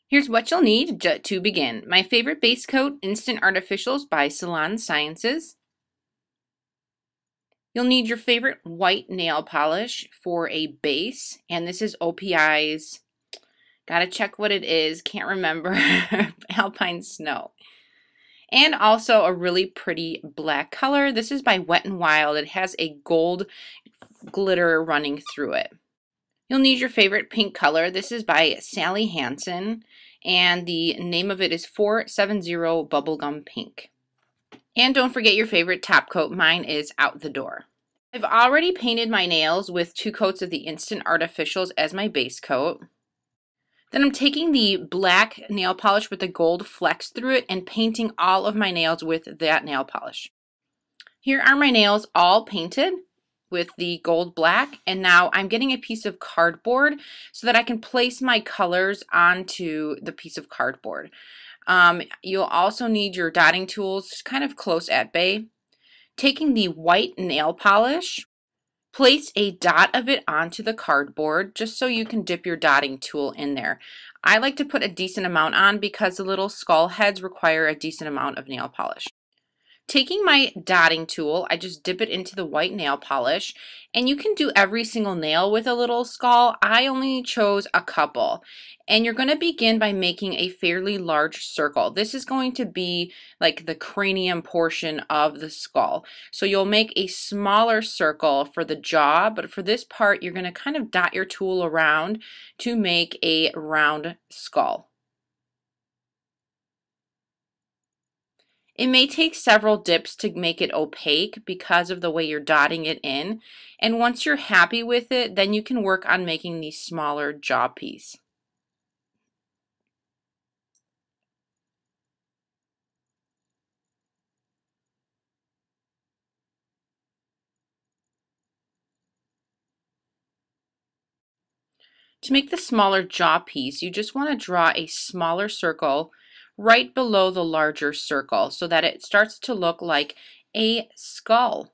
Here's what you'll need to begin. My favorite base coat, Instant Artificials by Salon Sciences. You'll need your favorite white nail polish for a base, and this is OPI's, gotta check what it is, can't remember, Alpine Snow. And also a really pretty black color. This is by Wet n Wild. It has a gold glitter running through it. You'll need your favorite pink color. This is by Sally Hansen, and the name of it is 470 Bubblegum Pink. And don't forget your favorite top coat. Mine is Out the Door. I've already painted my nails with 2 coats of the Instant Artificials as my base coat. Then I'm taking the black nail polish with the gold flecks through it and painting all of my nails with that nail polish. Here are my nails all painted with the gold black, and now I'm getting a piece of cardboard so that I can place my colors onto the piece of cardboard. You'll also need your dotting tools kind of close at bay. Taking the white nail polish, place a dot of it onto the cardboard just so you can dip your dotting tool in there. I like to put a decent amount on because the little skull heads require a decent amount of nail polish. Taking my dotting tool, I just dip it into the white nail polish, and you can do every single nail with a little skull. I only chose a couple. And you're going to begin by making a fairly large circle. This is going to be like the cranium portion of the skull. So you'll make a smaller circle for the jaw, but for this part, you're going to kind of dot your tool around to make a round skull. It may take several dips to make it opaque because of the way you're dotting it in. And once you're happy with it, then you can work on making the smaller jaw piece. To make the smaller jaw piece, you just want to draw a smaller circle right below the larger circle so that it starts to look like a skull.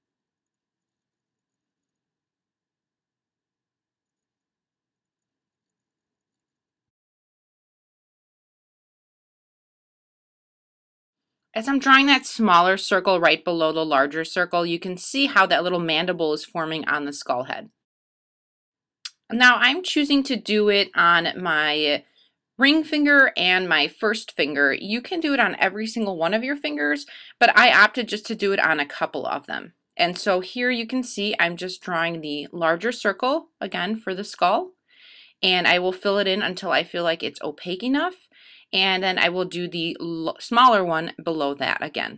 As I'm drawing that smaller circle right below the larger circle, you can see how that little mandible is forming on the skull head. Now I'm choosing to do it on my ring finger and my first finger. You can do it on every single one of your fingers, but I opted just to do it on a couple of them. And so here you can see I'm just drawing the larger circle again for the skull, and I will fill it in until I feel like it's opaque enough, and then I will do the smaller one below that again.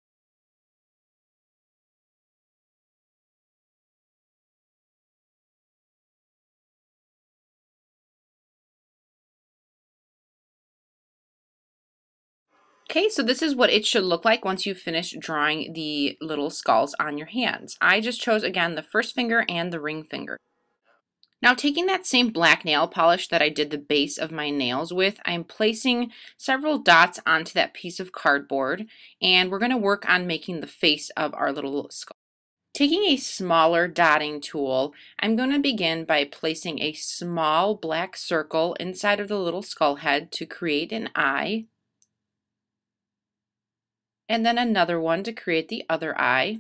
Okay, so this is what it should look like once you finish drawing the little skulls on your hands. I just chose, again, the first finger and the ring finger. Now taking that same black nail polish that I did the base of my nails with, I'm placing several dots onto that piece of cardboard, and we're going to work on making the face of our little skull. Taking a smaller dotting tool, I'm going to begin by placing a small black circle inside of the little skull head to create an eye, and then another one to create the other eye.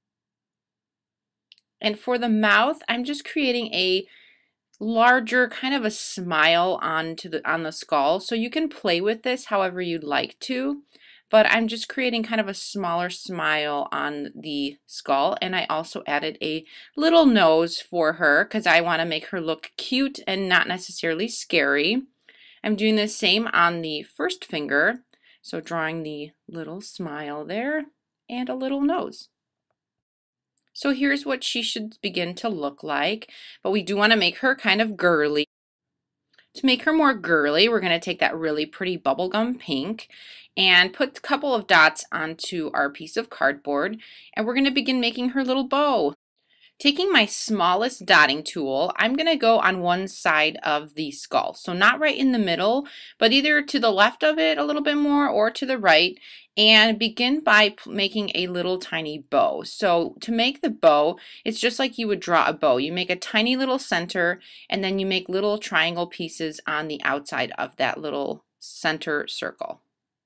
And for the mouth, I'm just creating a larger kind of a smile on the skull. So you can play with this however you'd like to, but I'm just creating kind of a smaller smile on the skull. And I also added a little nose for her because I want to make her look cute and not necessarily scary. I'm doing the same on the first finger. So drawing the little smile there and a little nose. So here's what she should begin to look like, but we do want to make her kind of girly. To make her more girly, we're going to take that really pretty bubblegum pink and put a couple of dots onto our piece of cardboard, and we're going to begin making her little bow. Taking my smallest dotting tool, I'm going to go on one side of the skull. So not right in the middle, but either to the left of it a little bit more or to the right. And begin by making a little tiny bow. So to make the bow, it's just like you would draw a bow. You make a tiny little center and then you make little triangle pieces on the outside of that little center circle.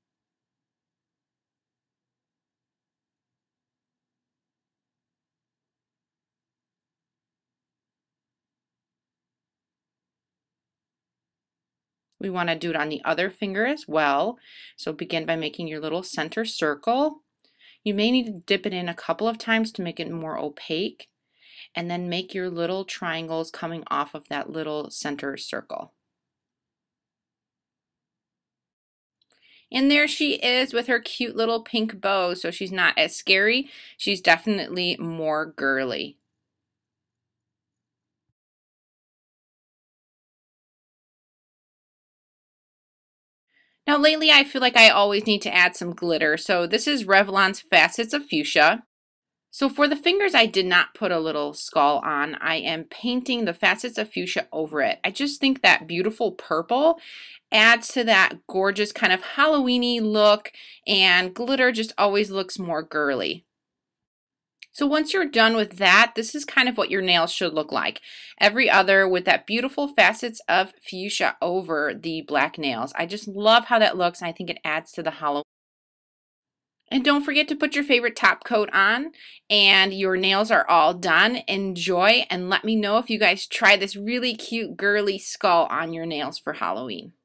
We want to do it on the other finger as well. So begin by making your little center circle. You may need to dip it in a couple of times to make it more opaque, and then make your little triangles coming off of that little center circle. And there she is with her cute little pink bow. So she's not as scary. She's definitely more girly. Now lately I feel like I always need to add some glitter. So this is Revlon's Facets of Fuchsia. So for the fingers, I did not put a little skull on. I am painting the Facets of Fuchsia over it. I just think that beautiful purple adds to that gorgeous kind of Halloween-y look, and glitter just always looks more girly. So once you're done with that, this is kind of what your nails should look like. Every other with that beautiful Facets of Fuchsia over the black nails. I just love how that looks, and I think it adds to the Halloween. And don't forget to put your favorite top coat on, and your nails are all done. Enjoy, and let me know if you guys try this really cute girly skull on your nails for Halloween.